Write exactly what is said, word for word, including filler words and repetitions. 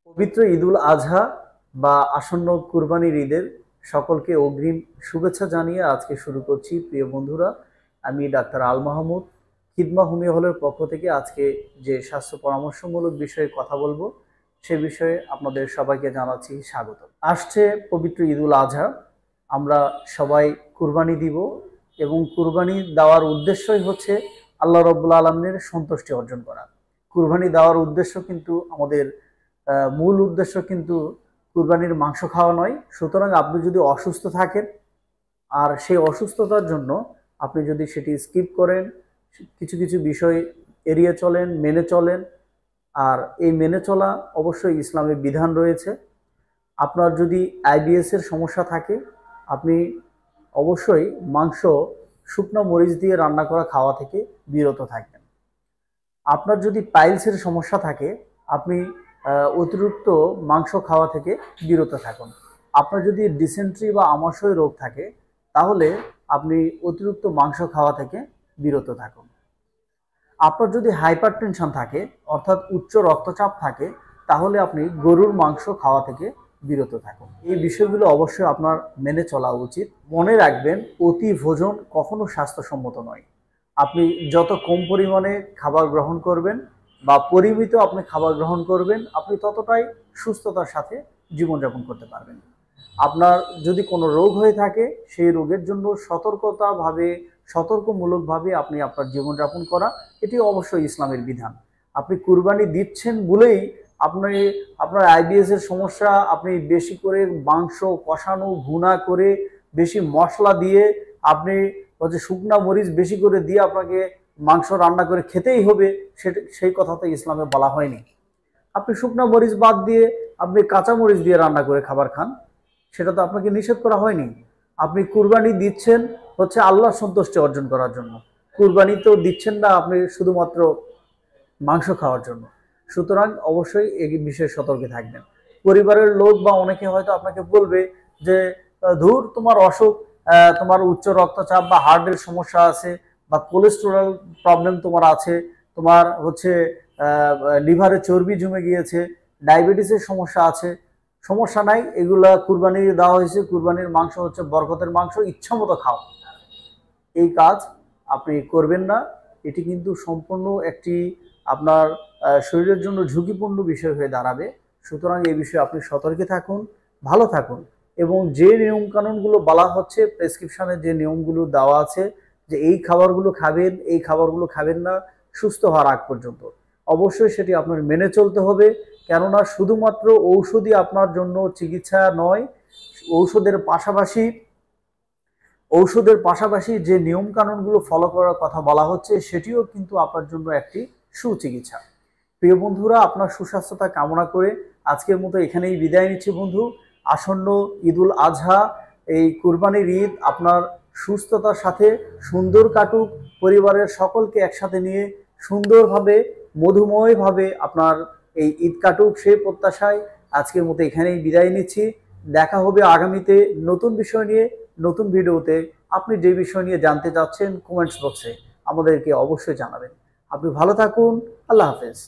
পবিত্র ঈদুল আজহা বা আসন্ন কুরবানির ঈদের সকলকে অগ্রিম শুভেচ্ছা জানিয়ে আজকে শুরু করছি। প্রিয় বন্ধুরা, আমি ডাক্তার আল মাহমুদ, খিদমা হোমিও হলের পক্ষ থেকে আজকে যে স্বাস্থ্য পরামর্শমূলক বিষয়ে কথা বলবো সে বিষয়ে আপনাদের সবাইকে জানাচ্ছি স্বাগত। আসছে পবিত্র ঈদুল আজহা, আমরা সবাই কুরবানি দিব এবং কুরবানি দেওয়ার উদ্দেশ্যই হচ্ছে আল্লাহ রাব্বুল আলামিনের সন্তুষ্টি অর্জন করা। কুরবানি দেওয়ার উদ্দেশ্য কিন্তু আমাদের মূল উদ্দেশ্য কিন্তু কুরবানির মাংস খাওয়া নয়। সুতরাং আপনি যদি অসুস্থ থাকেন আর সেই অসুস্থতার জন্য আপনি যদি সেটি স্কিপ করেন, কিছু কিছু বিষয় এড়িয়ে চলেন, মেনে চলেন, আর এই মেনে চলা অবশ্যই ইসলামে বিধান রয়েছে। আপনার যদি আইবিএস এর সমস্যা থাকে আপনি অবশ্যই মাংস শুকনো মরিচ দিয়ে রান্না করা খাওয়া থেকে বিরত থাকবেন। আপনার যদি পাইলসের সমস্যা থাকে আপনি অতিরিক্ত মাংস খাওয়া থেকে বিরত থাকুন। আপনার যদি ডিসেন্ট্রি বা আমাশয় রোগ থাকে তাহলে আপনি অতিরিক্ত মাংস খাওয়া থেকে বিরত থাকুন। আপনার যদি হাইপার টেনশন থাকে অর্থাৎ উচ্চ রক্তচাপ থাকে তাহলে আপনি গরুর মাংস খাওয়া থেকে বিরত থাকুন। এই বিষয়গুলো অবশ্যই আপনার মেনে চলা উচিত। মনে রাখবেন, অতি ভোজন কখনো স্বাস্থ্যসম্মত নয়। আপনি যত কম পরিমাণে খাবার গ্রহণ করবেন বা পরিমিত আপনি খাবার গ্রহণ করবেন, আপনি ততটাই সুস্থতার সাথে জীবনযাপন করতে পারবেন। আপনার যদি কোনো রোগ হয়ে থাকে সেই রোগের জন্য সতর্কতাভাবে সতর্কমূলকভাবে আপনি আপনার জীবনযাপন করা, এটি অবশ্যই ইসলামের বিধান। আপনি কুরবানি দিচ্ছেন বলেই আপনি আপনার আইবিএস এর সমস্যা, আপনি বেশি করে মাংস কষানো ভুনা করে বেশি মশলা দিয়ে আপনি হচ্ছে শুকনা মরিচ বেশি করে দিয়ে আপনাকে মাংস রান্না করে খেতেই হবে, সেটা সেই কথা তো ইসলামে বলা হয়নি। আপনি শুকনা মরিচ বাদ দিয়ে আপনি কাঁচা মরিচ দিয়ে রান্না করে খাবার খান, সেটা তো আপনাকে নিষেধ করা হয়নি। আপনি কুরবানি দিচ্ছেন হচ্ছে আল্লাহর সন্তুষ্টি অর্জন করার জন্য, কুরবানি তো দিচ্ছেন না আপনি শুধুমাত্র মাংস খাওয়ার জন্য। সুতরাং অবশ্যই এই বিষয়ে সতর্কে থাকবেন। পরিবারের লোক বা অনেকে হয়তো আপনাকে বলবে যে ধুর, তোমার অসুখ, তোমার উচ্চ রক্তচাপ বা হার্টের সমস্যা আছে বা কোলেস্টেরল প্রবলেম তোমার আছে, তোমার হচ্ছে লিভারে চর্বি জমে গিয়েছে, ডায়াবেটিসের সমস্যা আছে। সমস্যা নাই, এগুলা কুরবানি দেওয়া হয়েছে, কুরবানির মাংস হচ্ছে বরকতের মাংস, ইচ্ছা মতো খাও। এই কাজ আপনি করবেন না। এটি কিন্তু সম্পূর্ণ একটি আপনার শরীরের জন্য ঝুঁকিপূর্ণ বিষয় হয়ে দাঁড়াবে। সুতরাং এই বিষয়ে আপনি সতর্কে থাকুন, ভালো থাকুন এবং যে নিয়মকানুনগুলো বলা হচ্ছে, প্রেসক্রিপশনে যে নিয়মগুলো দেওয়া আছে যে এই খাবারগুলো খাবেন, এই খাবারগুলো খাবেন না সুস্থ হওয়ার আগ পর্যন্ত, অবশ্যই সেটি আপনার মেনে চলতে হবে। কেননা শুধুমাত্র ঔষধই আপনার জন্য চিকিৎসা নয়, ঔষধের পাশাপাশি ঔষধের পাশাপাশি যে নিয়মকানুনগুলো ফলো করার কথা বলা হচ্ছে সেটিও কিন্তু আপনার জন্য একটি সুচিকিৎসা। প্রিয় বন্ধুরা, আপনার সুস্বাস্থ্যতা কামনা করে আজকের মতো এখানেই বিদায় নিচ্ছি বন্ধু। আসন্ন ঈদুল আজহা, এই কুরবানির ঈদ আপনার সুস্থতার সাথে সুন্দর কাটুক, পরিবারের সকলকে একসাথে নিয়ে সুন্দরভাবে মধুময়ভাবে আপনার এই ঈদ কাটুক, সেই প্রত্যাশায় আজকের মতো এখানেই বিদায় নিচ্ছি। দেখা হবে আগামীতে নতুন বিষয় নিয়ে, নতুন ভিডিওতে। আপনি যে বিষয় নিয়ে জানতে চাচ্ছেন কমেন্টস বক্সে আমাদেরকে অবশ্যই জানাবেন। আপনি ভালো থাকুন। আল্লাহ হাফেজ।